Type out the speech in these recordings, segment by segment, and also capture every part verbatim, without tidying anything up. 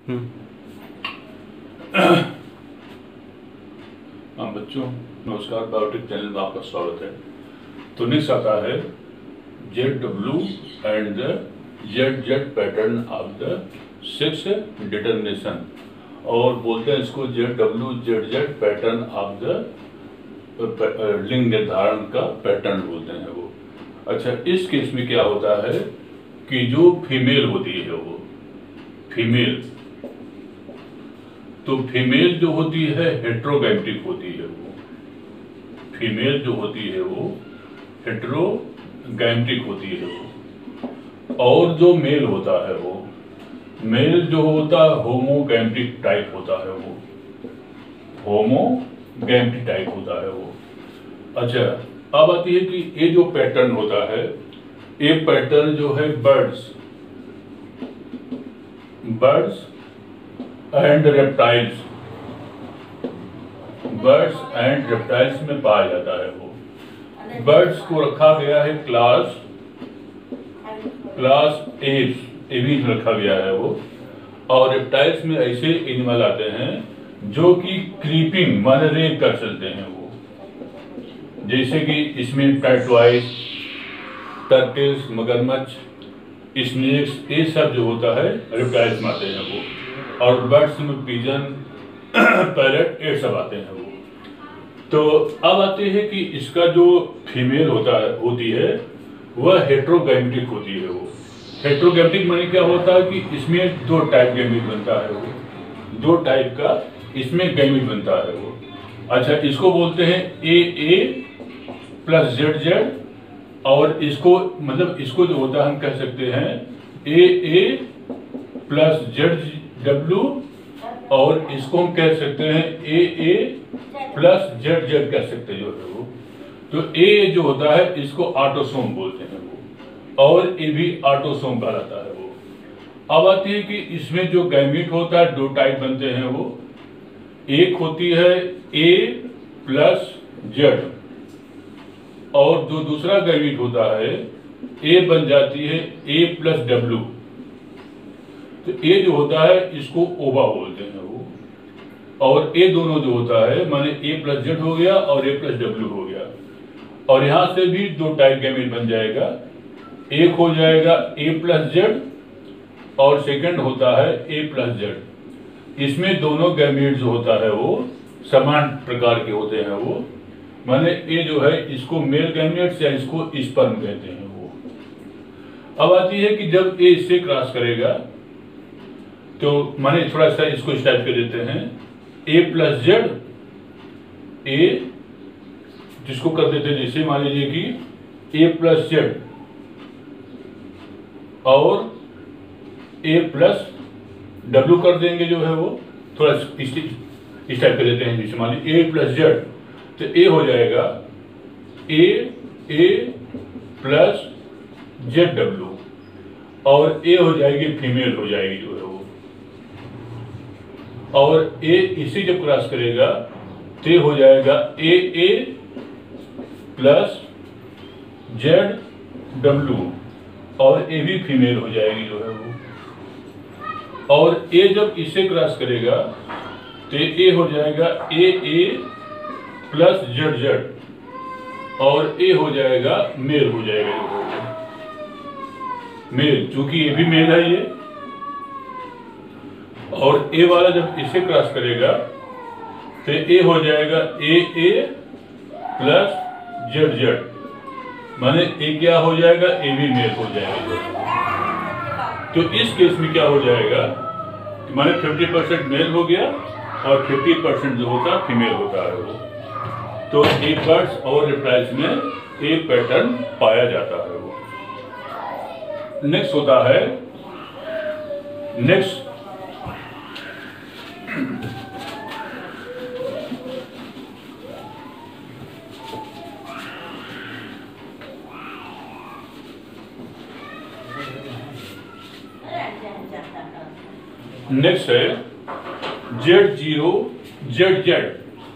हाँ बच्चों नमस्कार, बायोटेक चैनल में आपका स्वागत है। तो नेक्स्ट आता है Z W and the Z Z pattern of the sex determination, और बोलते हैं इसको Z W Z Z pattern of the लिंग निर्धारण का पैटर्न बोलते हैं वो। अच्छा, इस केस में क्या होता है कि जो फीमेल होती है वो फीमेल तो फीमेल जो होती है हेट्रोगैमेटिक होती है वो फीमेल जो होती है वो हेट्रोगैमेटिक होती है वो और जो मेल होता है वो मेल जो होता है होमोगैमेटिक टाइप होता है वो होमोगैमेटिक टाइप होता है वो। अच्छा, अब आती है कि ये जो पैटर्न होता है ये पैटर्न जो है birds birds and reptiles birds and reptiles में पाया जाता है वो। बर्ड्स को रखा गया है क्लास क्लास ए ए भी रखा गया है वो, और रेप्टाइल्स में ऐसे एनिमल आते हैं जो कि क्रीपिंग माने रेंग कर सकते हैं वो, जैसे कि इसमें टर्टवाइस, टर्टल्स, मगरमच्छ, स्नेक्स, ये सब जो होता है रेप्टाइल्स में आते हैं वो। और बर्ड्स में पिजन, पैरेट, ये सब आते हैं वो। तो अब आते हैं कि इसका जो फीमेल होता है होती है वह हेट्रोगैमेटिक होती है वो। हेट्रोगैमेटिक माने क्या होता है कि इसमें दो टाइप गैमेट बनता है वो, दो टाइप का इसमें गैमेट बनता है वो। अच्छा, इसको बोलते हैं A A plus Z Z, और इसको मतलब इसको जो होता है हम कह सकते हैं A A plus Z W, और इसको हम कह सकते हैं A A plus Z Z कह सकते हैं जो है वो। तो ए जो होता है इसको ऑटोसोम बोलते हैं वो, और ए भी ऑटोसोम कहलाता है वो। अब आती है कि इसमें जो गैमेट होता है दो टाइप बनते हैं वो। एक होती है ए प्लस जेड, और जो दूसरा गैमेट होता है ए बन जाती है ए प्लस डब्ल्यू। तो ए जो होता है इसको ओवा बोलते हैं वो, और ए दोनों जो होता है माने ए प्लस जेड हो गया और ए प्लस डब्ल्यू हो गया। और यहां से भी दो टाइप गैमेट बन जाएगा, एक हो जाएगा ए प्लस जेड और सेकंड होता है ए प्लस जेड। इसमें दोनों गैमेट जो होता है वो समान प्रकार के होते हैं वो, माने ए जो है इसको मेल गैमेट्स या इसको स्पर्म कहते हैं वो। अब आती है कि जब ए इससे क्रॉस करेगा तो माने थोड़ा सा इसको इस टाइप के देते हैं ए प्लस जेड ए, जिसको कर देते हैं जैसे मान लीजिए कि ए प्लस जेड और ए प्लस डब्ल्यू कर देंगे जो है वो, थोड़ा इस इस टाइप के देते हैं जैसे मान लीजिए ए प्लस जेड, तो ए हो जाएगा A A plus Z W, और ए हो जाएगी फीमेल हो जाएगी जो है वो। और ए इसी जब क्रॉस करेगा तो हो जाएगा A A plus Z W, और ए भी फीमेल हो जाएगी जो है वो। और ए जब इससे क्रॉस करेगा तो ए हो जाएगा A A plus Z Z, और ए हो जाएगा मेल हो जाएगा जो है मेल, चूंकि ये भी मेल है ये। और ए वाला जब इसे क्रॉस करेगा तो ए हो जाएगा A A plus Z Z, माने ए क्या हो जाएगा ए भी मेल हो जाएगा। तो इस केस में क्या हो जाएगा कि माने फिफ्टी परसेंट मेल हो गया और फिफ्टी परसेंट जो होता है फीमेल होता है वो। तो ए बर्ड्स और रेप्टाइल्स में एक पैटर्न पाया जाता है वो। नेक्स्ट होता है नेक्स्ट नेक्स्ट है Z zero Z Z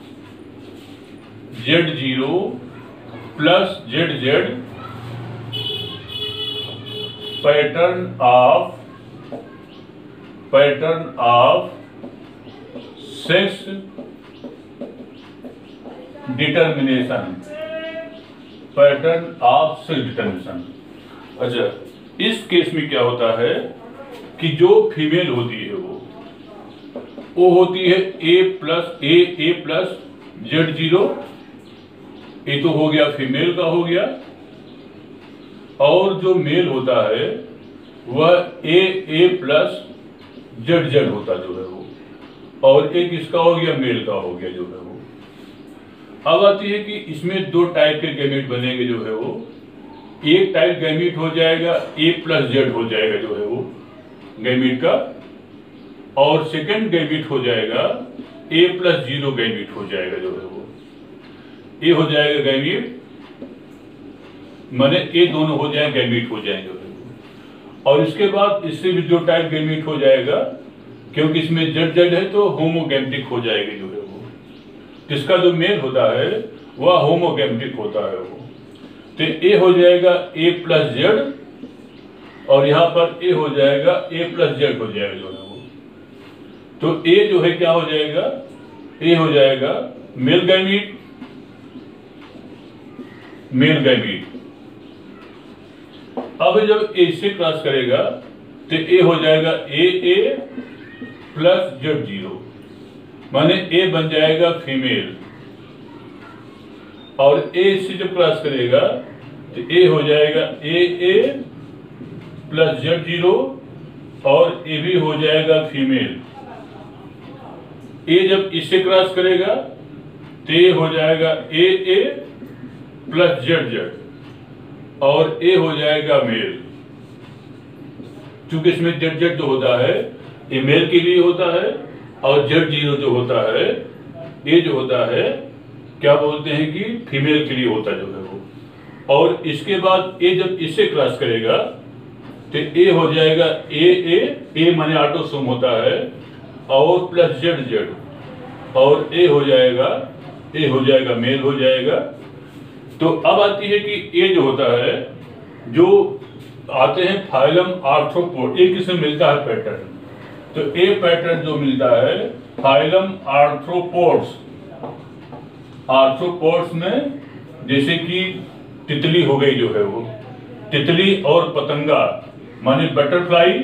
Z zero plus Z Z pattern of pattern of sex determination, pattern of sex determination. अच्छा, इस केस में क्या होता है कि जो फीमेल होती है वो वो होती है A plus A A plus Z zero, ये तो हो गया फीमेल का हो गया, और जो मेल होता है वह A A plus Z Z होता जो है वो, और एक इसका हो गया मेल का हो गया जो है वो। अब आती है कि इसमें दो टाइप के गैमेट बनेंगे जो है वो, एक टाइप गैमेट हो जाएगा ए प्लस जेड हो जाएगा जो है वो गैमेट का, और सेकंड गैमेट हो जाएगा ए प्लस जीरो गैमेट हो जाएगा जो है वो, ये हो जाएगा गैमेट, माने ये दोनों हो जाएंगे गैमेट हो जाएंगे जो है वो। और इसके बाद इससे भी दो टाइप गैमेट हो जाएगा, क्योंकि इसमें जेड जेड है तो होमोगैमेटिक हो जाएगी जो है वो, जिसका जो मेल होता है वह होमोगैमेटिक होता है वो। तो ए हो जाएगा ए प्लस जेड, और यहाँ पर ए हो जाएगा ए प्लस जेड हो जाएगा जो है वो। तो ए जो है क्या हो जाएगा, ए हो जाएगा मेल गैमेट, मेल गैमेट। अब जब ए से क्रॉस करेगा तो ए हो जाएगा A A plus Z zero, माने ए बन जाएगा फीमेल, और ए से जब क्रॉस करेगा तो ए हो जाएगा A A plus Z zero, और ए भी हो जाएगा फीमेल। ए जब इससे क्रॉस करेगा तो ए हो जाएगा A A plus Z Z, और ए हो जाएगा मेल। चूंकि इसमें जेड जेड जो होता है ये मेल के लिए होता है, और जेड जीरो जो होता है ये जो होता है क्या बोलते हैं कि फीमेल के लिए होता जो है वो। और इसके बाद ए जब इससे क्रॉस करेगा तो ए हो जाएगा ए ए ए माने ऑटोसोम होता है, और प्लस जेड जेड, और ए हो जाएगा ए हो जाएगा मेल हो जाएगा। तो अब आती है कि ए जो होता है, जो आते हैं फाइलम आर्थ्रोपोड, एक किसमें मिलता है पैटर्न, तो ए पैटर्न जो मिलता है फाइलम आर्थ्रोपोड्स, आर्थ्रोपोड्स में जैसे कि तितली हो गई जो है वो, तितली और पतंगा माने बटरफ्लाई,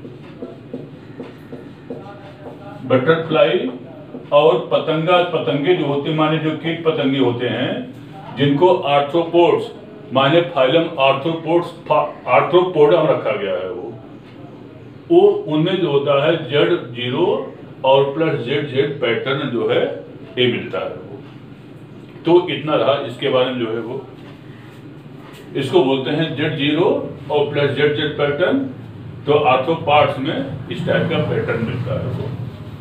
बटरफ्लाई और पतंगा, पतंगे जो होते माने जो कीट पतंगे होते हैं, जिनको आर्थ्रोपोड्स माने फाइलम आर्थ्रोपोड्स आर्थ्रोपोडम रखा गया है वो वो उनमें जो होता है जेड जीरो और प्लस जेड जेड पैटर्न जो है ये मिलता है वो। तो इतना रहा इसके बारे में जो है वो, इसको बोलते हैं जेड जीरो और प्लस जेड जेड पैटर्न। तो आर्थ्रोपोड्स में इस टाइप का पैटर्न मिलता है वो।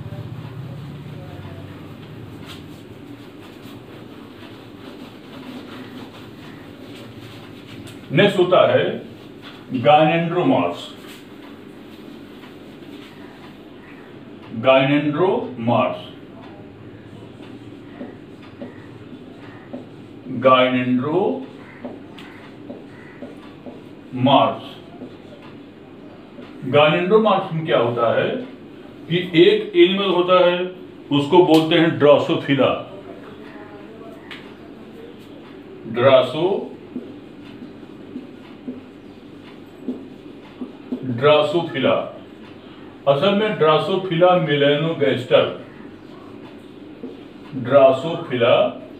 नेक्स्ट होता है गायनेंड्रोमार्स, गायनेंड्रोमार्स, गायनेंड्रोमार्स। गायनेंड्रोमार्स में क्या होता है कि एक एनिमल होता है उसको बोलते हैं ड्रोसोफिला, ड्रासो ड्रासोफिला। असल में ड्रासोफिला मिलेनोगैस्टर, ड्रासोफिला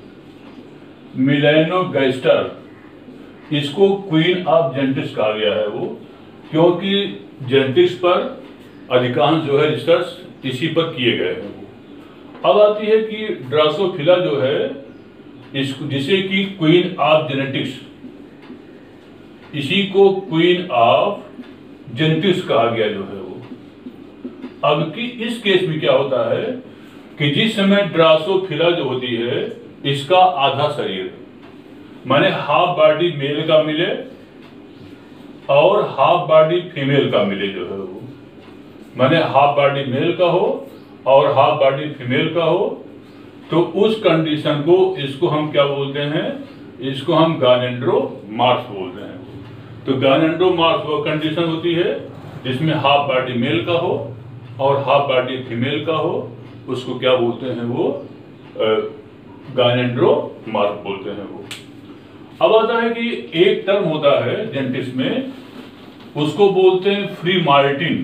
मिलेनोगैस्टर, इसको क्वीन ऑफ जेनेटिक्स कहा गया है वो, क्योंकि जेनेटिक्स पर अधिकांश जो है रिसर्च इसी पर किए गए हैं वो। अब आती है कि ड्रासोफिला जो है इसको जिसे कि क्वीन ऑफ जेनेटिक्स, इसी को क्वीन ऑफ जेनेटिक्स कहा गया जो है वो। अब की इस केस में क्या होता है कि जिस समय ड्रासोफिला जो होती है इसका आधा शरीर माने हाफ बॉडी मेल का मिले और हाफ बॉडी फीमेल का मिले जो है वो, माने हाफ बॉडी मेल का हो और हाफ बॉडी फीमेल का हो, तो उस कंडीशन को इसको हम क्या बोलते हैं, इसको हम गायनेंड्रोमार्स बोलते हैं। तो गायनेंड्रोमार्स वो कंडीशन होती है जिसमें हाफ बॉडी मेल का हो और हाफ बॉडी फीमेल का हो उसको क्या बोलते हैं वो गायनेंड्रोमार्फ बोलते हैं वो। अब आता है कि एक टर्म होता है डेंटिस्ट में, उसको बोलते हैं freemartin.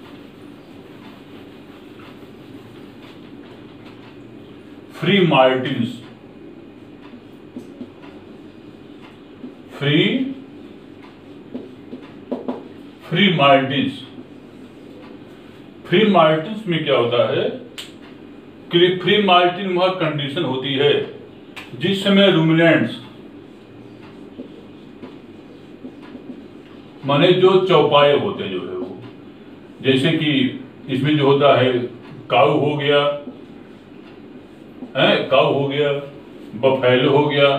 Freemartins, free freemartins freemartins में क्या होता है कि फ्री मार्टिन वह कंडीशन होती है जिस समय रूमिनेंट्स माने जो चौपाए होते हैं जो है वो, जैसे कि इसमें जो होता है काऊ हो गया है, काऊ हो गया, बफेलो हो गया,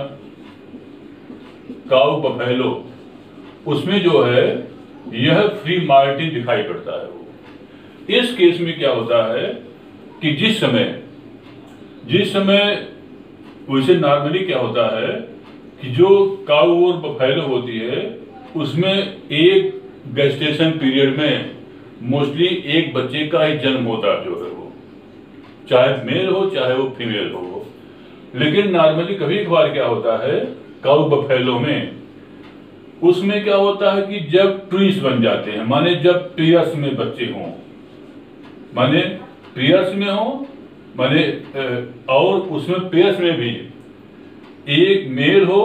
काऊ बफेलो, उसमें जो है यह फ्री मार्टिन दिखाई पड़ता है वो। इस केस में क्या होता है कि जिस समय जिस समय वैसे नॉर्मली क्या होता है कि जो काऊ और बफेलो होती है उसमें एक गेस्टेशन पीरियड में मोस्टली एक बच्चे का ही जन्म होता है जो है वो, चाहे मेल हो चाहे वो फीमेल हो। लेकिन नॉर्मली कभी कभार क्या होता है काऊ बफेलो में, उसमें क्या होता है कि जब ट्विंस बन जाते हैं, माने जब पेयर्स में बच्चे हों, माने पेयर्स में हो, माने और उसमें पेयर्स में भी एक मेल हो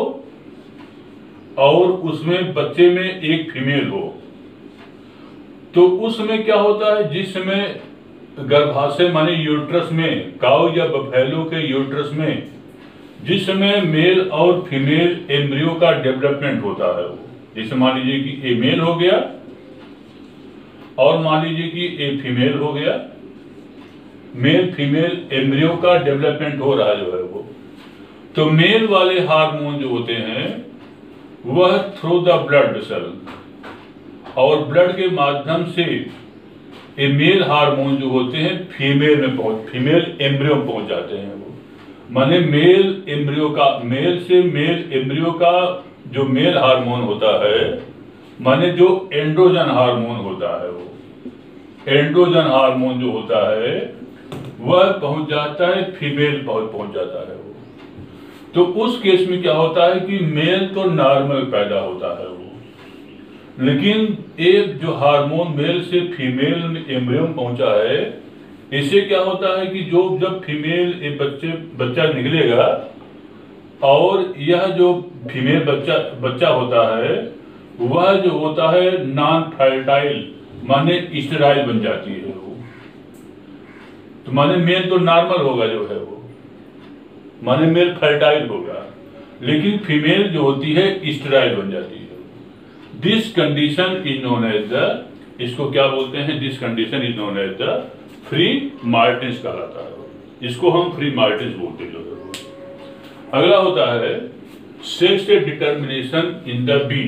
और उसमें बच्चे में एक फीमेल हो, तो उस समय क्या होता है जिस समय गर्भाशय माने यूट्रस में, काऊ या बफेलो के यूट्रस में जिस समय मेल और फीमेल एम्ब्रियो का डेवलपमेंट होता है वो, जैसे मान लीजिए कि ए मेल हो गया और मान लीजिए कि ए फीमेल हो गया, मेल फीमेल एम्ब्रियो का डेवलपमेंट हो रहा जो है वो, तो मेल वाले हार्मोन जो होते हैं वह थ्रू द ब्लड वेसल और ब्लड के माध्यम से ये मेल हार्मोन जो होते हैं फीमेल में पहुंच फीमेल एम्ब्रियो में पहुंच जाते हैं वो, माने मेल एम्ब्रियो का, मेल से मेल एम्ब्रियो का जो मेल हार्मोन होता है, माने जो एंड्रोजन हार्मोन होता है वो, एंड्रोजन हार्मोन जो होता है वह पहुंच जाता है फीमेल पहुंच जाता है वो। तो उस केस में क्या होता है कि मेल तो नॉर्मल पैदा होता है वो, लेकिन एक जो हार्मोन मेल से फीमेल एम्ब्रियो में पहुंचा है, इससे क्या होता है कि जो जब फीमेल एक बच्चे बच्चा निकलेगा और यह जो फीमेल बच्चा बच्चा होता है वह जो होता है नॉन फर्टाइल माने स्टेराइल बन जाती है वो, तो माने मेल तो नॉर्मल होगा जो है वो, माने मेल फर्टाइल होगा, लेकिन फीमेल जो होती है स्टेराइल बन जाती है। This condition is known as the, इसको क्या बोलते हैं, this condition is known as the free martins कहलाता है, इसको हम फ्री मार्टिन्स बोलते हैं जो है वो। अगला होता है sex determination in the bee.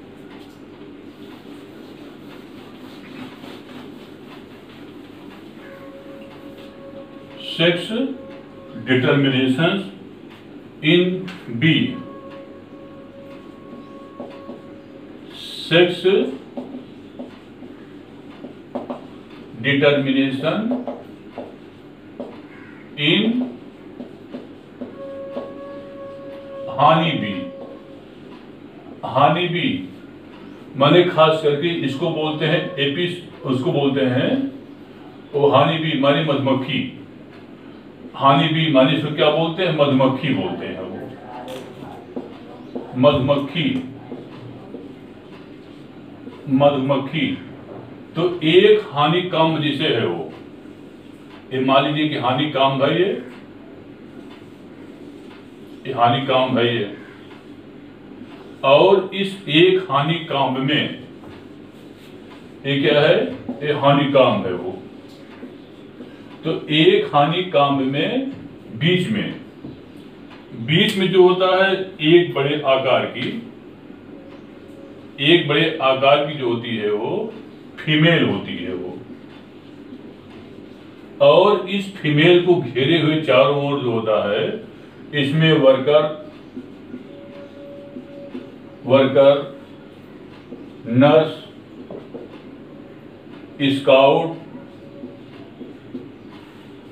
Sex determination in bee, sex determination in honey bee. Honey bee माने खास करके इसको बोलते हैं एपिस, उसको बोलते हैं वो हानी बी माने मधुमक्खी, हानी बी माने इसको क्या बोलते हैं, मधुमक्खी बोलते हैं वो, मधुमक्खी मधुमक्खी। तो एक हानि काम जिसे है वो, ये मान लीजिए कि हानि काम है, ये ये हानि काम है ये, और इस एक हानि काम में ये क्या है, ये हानि काम है वो। तो एक हानि काम में बीच में बीच में जो होता है एक बड़े आकार की, एक बड़े आकार की जो होती है वो फीमेल होती है वो, और इस फीमेल को घेरे हुए चारों ओर जो होता है इसमें वर्कर वर्कर नर्स, स्काउट,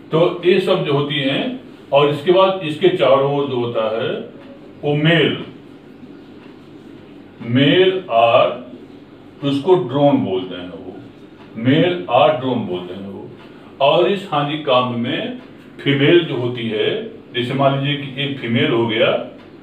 तो ये सब जो होती हैं, और इसके बाद इसके चारों ओर जो होता है वो मेल मेल आर, उसको ड्रोन बोलते हैं, वो मेल आर ड्रोन बोलते हैं वो। और इस हानि काम में फीमेल जो होती है, जैसे मान लीजिए कि एक फीमेल हो गया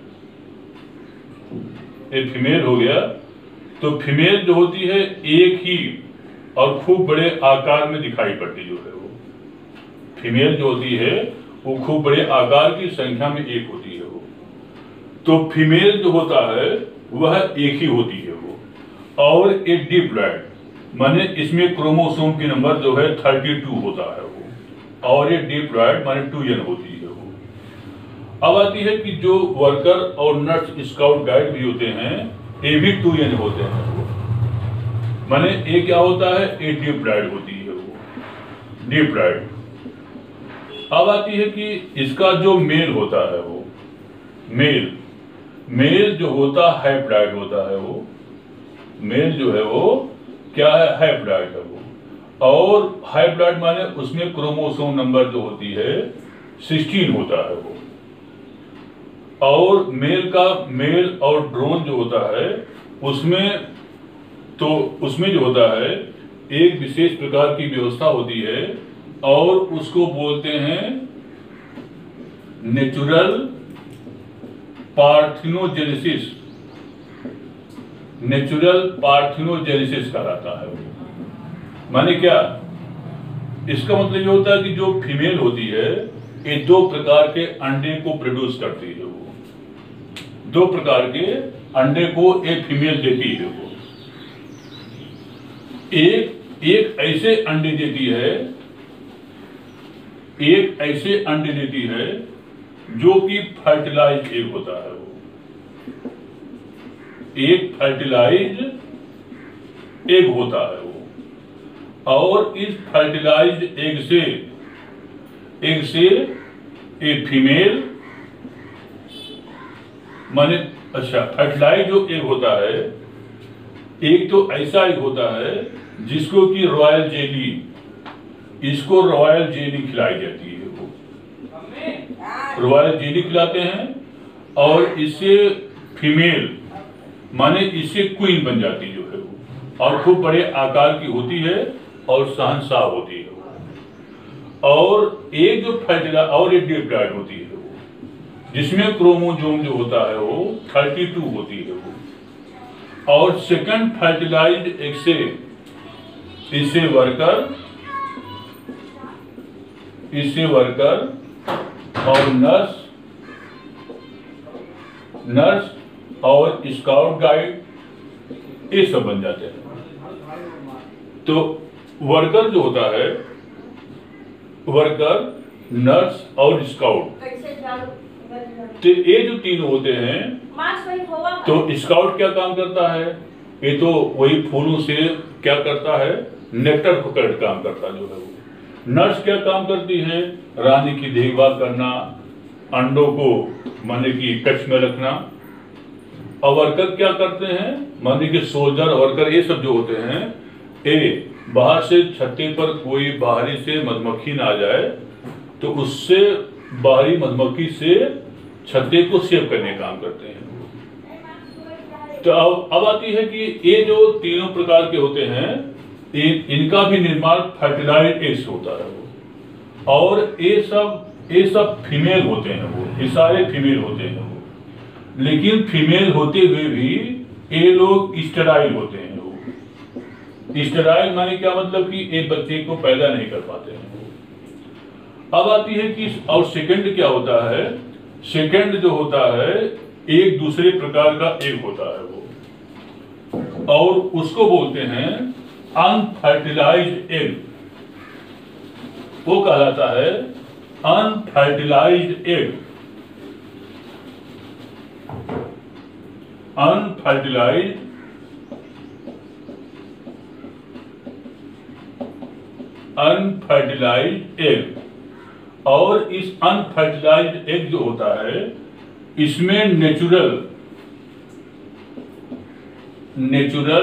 एक फीमेल हो गया तो फीमेल जो होती है एक ही और खूब बड़े आकार में दिखाई पड़ती जो है वो फीमेल जो होती है वो खूब बड़े आकार की संख्या में एक होती है वो। तो फीमेल जो होता है वह एक ही होती है वो, और एक डिप्लॉयड माने इसमें क्रोमोसोम की नंबर जो है थर्टी टू होता है वो, और ये डिप्लॉयड माने टू एन होती है वो। अब आती है कि जो वर्कर और नर्स स्काउट गाइड भी होते हैं ये भी टू एन होते हैं वो, माने ये क्या होता है, ये डिप्लॉयड होती है वो, डिप्लॉयड। अब आती है कि इसका जो मेल होता है वो मेल मेल जो होता है हैप्लॉयड होता है वो, मेल जो है वो क्या है, हैप्लॉयड है वो। और हैप्लॉयड माने उसमें क्रोमोसोम नंबर जो होती है सिक्सटीन होता है वो। और मेल का मेल और ड्रोन जो होता है उसमें तो उसमें जो होता है एक विशेष प्रकार की व्यवस्था होती है, और उसको बोलते हैं नेचुरल पार्थिनोजेनेसिस नेचुरल पार्थिनोजेनेसिस कहलाता है वो। माने क्या, इसका मतलब ये होता है कि जो फीमेल होती है ये दो प्रकार के अंडे को प्रोड्यूस करती है वो, दो प्रकार के अंडे को एक फीमेल देती है वो। एक एक ऐसे अंडे देती है एक ऐसे अंडे देती है जो कि फर्टिलाइज एग होता है वो, एक फर्टिलाइज एग होता है वो। और इस फर्टिलाइज्ड एग से एग से एक फीमेल माने अच्छा फर्टिलाइज जो एग होता है, एक तो ऐसा एग होता है जिसको कि रॉयल जेली इसको रॉयल जेली खिलाई जाती है वो, रॉयल जेली खिलाते हैं, और इससे फीमेल माने इससे क्वीन बन जाती जो है वो, और खूब बड़े आकार की होती है और शहंशाह होती है वो। और एक जो फर्टिलाइज और एक डिप्लॉयड होती है वो, जिसमें क्रोमोसोम जो होता है वो थर्टी टू होती है वो। और सेकंड फर्टिलाइज्ड एग से इससे वर्कर इससे वर्कर और नर्स नर्स और स्काउट गाइड ये सब बन जाते हैं। तो वर्कर जो होता है, वर्कर, नर्स और स्काउट, तो ये जो तीन होते हैं, तो स्काउट क्या काम करता है, ये तो वही फूलों से क्या करता है, नेक्टर पकड़ काम करता जो है वो। नर्स क्या काम करती है, रानी की देखभाल करना, अंडों को माने की कक्ष में रखना। और वर्कर क्या करते हैं, माने कि सोल्जर वर्कर ये सब जो होते हैं, ये बाहर से छत्ते पर कोई बाहरी से मधुमक्खी ना आ जाए तो उससे बाहरी मधुमक्खी से छत्ते को सेव करने का काम करते हैं। तो अब अब आती है कि ये जो तीनों प्रकार के होते हैं, इन, इनका भी निर्माण फर्टिलाइज्ड एग्स होता है वो। और ये सब ये सब फीमेल होते हैं वो, ये सारे फीमेल होते हैं वो। लेकिन फीमेल होते हुए भी ये लोग स्टेराइल होते हैं वो। स्टेराइल माने क्या मतलब कि एक बच्चे को पैदा नहीं कर पाते हैं वो। अब आती है कि और सेकंड क्या होता है, सेकंड जो होता है एक दूसरे प्रकार का एग होता है वो, और उसको बोलते हैं अनफर्टिलाइज्ड एग। वो कहलाता है unfertilised egg. Unfertilised unfertilised egg. और इस अनफर्टिलाइज्ड एग जो होता है, इसमें नेचुरल नेचुरल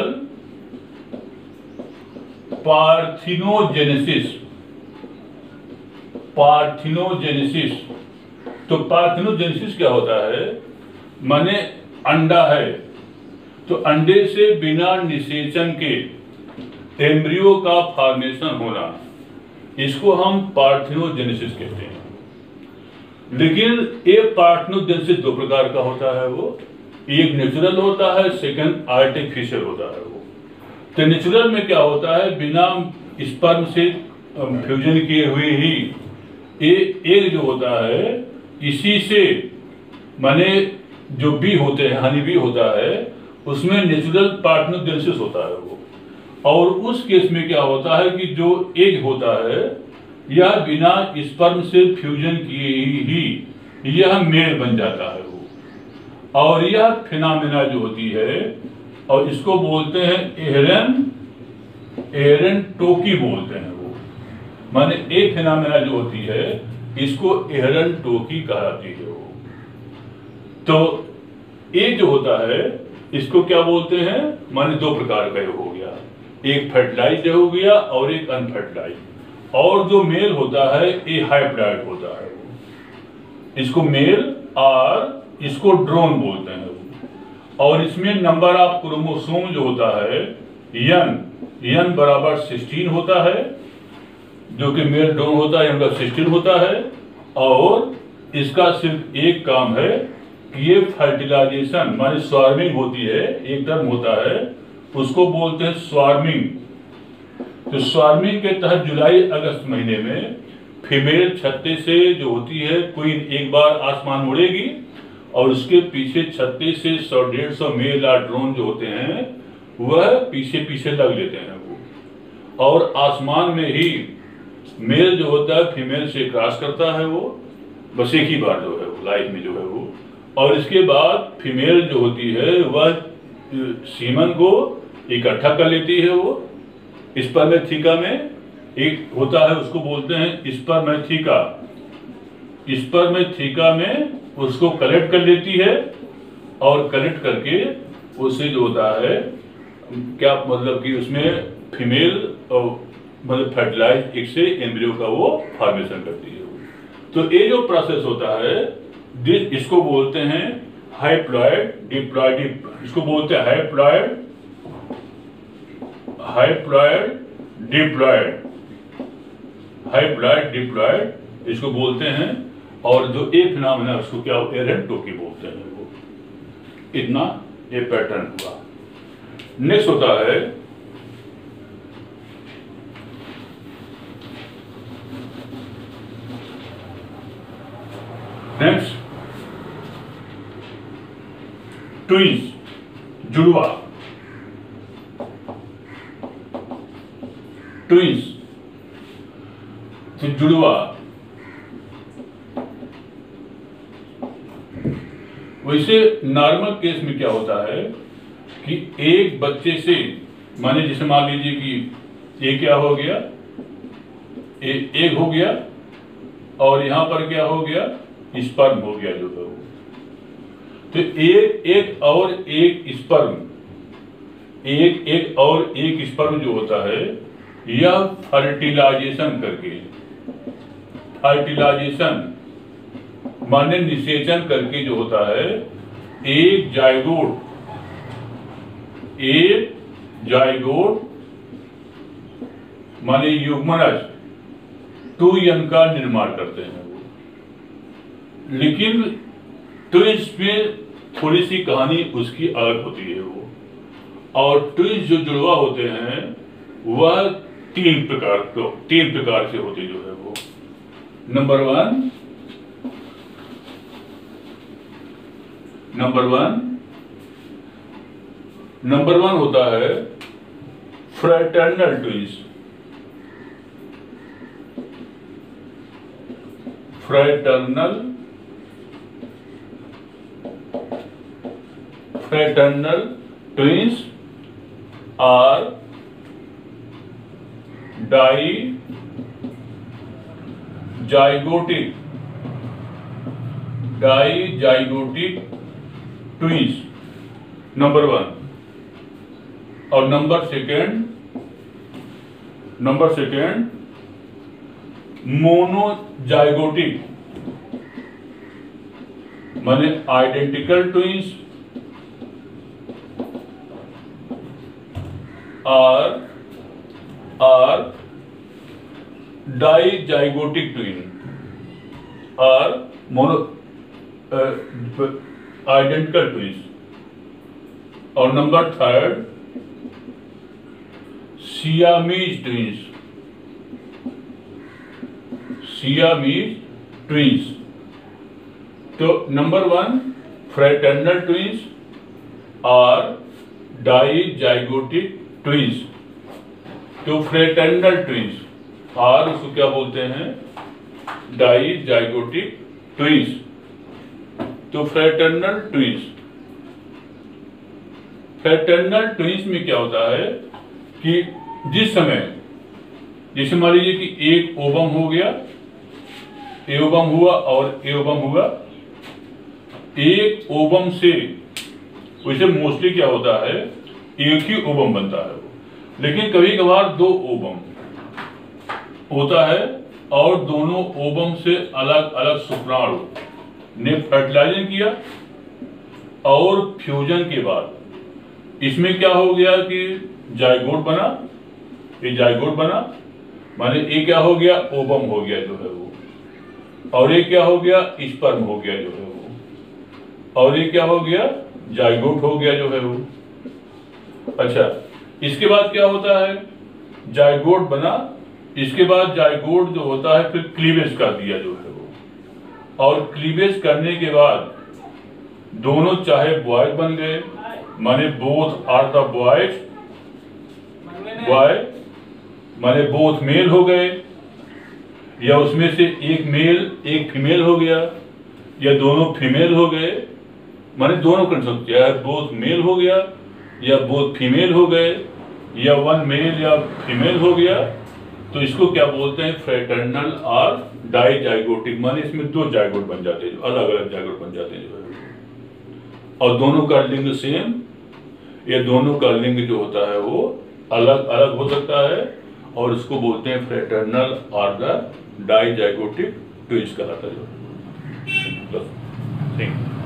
पार्थिनोजेनेसिस पार्थिनोजेनेसिस। तो पार्थिनोजेनेसिस क्या होता है, माने अंडा है तो अंडे से बिना निषेचन के एम्ब्रियो का फॉर्मेशन होना, इसको हम पार्थिनोजेनेसिस कहते हैं। लेकिन ये पार्थिनोजेनेसिस दो प्रकार का होता है, वो एक नेचुरल होता है, सेकंड आर्टिफिशियल होता है। वो तो नेचुरल में क्या होता है, बिना स्पर्म से फ्यूजन किए हुए ही एक जो होता है इसी से माने जो बी होते हैं, हनी बी होता है, उसमें नेचुरल पार्थिनोजेनेसिस होता है वो। और उस केस में क्या होता है कि जो एग होता है यह बिना स्पर्म से फ्यूजन किए ही यह मेल बन जाता है वो। और यह फिनोमेना जो होती है, और इसको बोलते हैं एहरन एहरन टोकी बोलते हैं वो। माने एक फिनोमेना जो होती है इसको एहरन टोकी कहलाती है वो। तो ये जो होता है इसको क्या बोलते हैं, माने दो प्रकार का हो गया, एक फर्टिलाइज्ड हो गया और एक अनफर्टिलाइज्ड। और जो मेल होता है ये हाइब्रिड होता है, इसको मेल और इसको ड्रोन बोलते हैं। और इसमें नंबर ऑफ क्रोमोसोम जो होता है यन यन बराबर सिक्सटीन होता है, जो कि मेल ड्रोन होता है इनका सिक्सटीन होता है। और इसका सिर्फ एक काम है कि ये फर्टिलाइजेशन माने स्वार्मिंग होती है, एक टर्म होता है उसको बोलते हैं स्वार्मिंग। तो स्वार्मिंग के तहत जुलाई अगस्त महीने में फीमेल छत्ते से जो होती है क्वीन एक बार आसमान उड़ेगी और उसके पीछे छत्ते से सौ डेढ़ सौ मेल और ड्रोन जो होते हैं वह पीछे पीछे लग लेते हैं वो। और आसमान में ही मेल जो होता है फीमेल से क्रॉस करता है वो, बस एक ही बार जो है वो लाइफ में जो है वो। और इसके बाद फीमेल जो होती है वह सीमन को इकट्ठा कर लेती है वो। स्पर्मेथिका में एक होता है उसको बोलते हैं स्पर्मेथिका। स्पर्मेथिका में उसको कलेक्ट कर लेती है और कलेक्ट करके उससे जो होता है क्या मतलब कि उसमें फीमेल और मतलब फर्टिलाइज एक से एम्ब्रियो का वो फॉर्मेशन करती है। तो ये जो प्रोसेस होता है इसको बोलते हैं हाइप्लॉइड डिप्लॉइड, इसको बोलते हैं हाइप्लॉइड हाइप्लॉइड डिप्लॉइड हाइप्लॉइड डिप्लॉइड इसको बोलते हैं। और जो ए फिनोमेना उसको क्या एहरन टोकी बोलते हैं वो। इतना ये पैटर्न हुआ। नेक्स्ट होता है नेक्स्ट ट्विंस, जुड़वा। ट्विंस तो जुड़वा, वैसे नॉर्मल केस में क्या होता है कि एक बच्चे से माने जैसे मान लीजिए कि ये क्या हो गया, ए, एक हो गया और यहां पर क्या हो गया स्पर्म हो गया जो है वो। तो एक एक और एक स्पर्म एक एक और एक स्पर्म जो होता है यह फर्टिलाइजेशन करके फर्टिलाइजेशन माने निषेचन करके जो होता है एक जायगोट एक जायगोट माने युग्मनज टू यन का निर्माण करते हैं वो। लेकिन ट्विंस में थोड़ी सी कहानी उसकी अलग होती है वो। और ट्विंस जो जुड़वा होते हैं वह तीन प्रकार तो तीन प्रकार से होते जो है वो। Number one number one number one होता है fraternal twins. Fraternal fraternal twins are dizygotic dizygotic twins number one. और number second number second monozygotic माने आइडेंटिकल ट्विंस और और डाइजाइगोटिक ट्विन और मोनो आइडेंटिकल ट्विंस। और number third Siamese twins, Siamese twins. तो number one fraternal twins और dizygotic twins. तो fraternal twins और उसको क्या बोलते हैं, डाइजाइगोटिक ट्विंस। तो फ्रेटर्नल ट्विंस, फ्रेटर्नल ट्विंस में क्या होता है कि जिस समय, जैसे मान लीजिए कि एक ओवम हो गया, ए ओवम हुआ और ए ओवम हुआ, एक ओवम से, वैसे मोस्टली क्या होता है एक ही ओवम बनता है, लेकिन कभी कभार दो ओवम होता है और दोनों ओवम से अलग अलग शुक्राणु ने फर्टिलाइजेशन किया और फ्यूजन के बाद इसमें क्या हो गया कि जाइगोट बना, ये जाइगोट बना माने ये क्या हो गया, ओवम हो गया जो है वो, और ये क्या हो गया, स्पर्म हो गया जो है वो, और ये क्या हो गया, जाइगोट हो गया जो है वो। अच्छा, इसके बाद क्या होता है, जाइगोट बना, इसके बाद जाइगोट जो होता है फिर क्लीवेज कर दिया जो है वो, और क्लीवेज करने के बाद दोनों चाहे बॉयज बन गए, माने both are the boys, boy माने बोथ मेल हो गए, या उसमें से एक मेल एक फीमेल हो गया, या दोनों फीमेल हो गए, माने दोनों कर सकते हैं, बोथ मेल हो गया या बोथ फीमेल हो गए, या वन मेल या फीमेल हो गया। तो इसको क्या बोलते हैं, फ्रेटर्नल और डाइजाइगोटिक, माने इसमें दो जाइगोट बन जाते हैं, अलग अलग जाइगोट बन जाते हैं जो है, और दोनों का लिंग सेम, या दोनों का लिंग जो होता है वो अलग अलग हो सकता है, और इसको बोलते हैं फ्रेटर्नल और द डाइजाइगोटिक ट्विंस कहलाता है।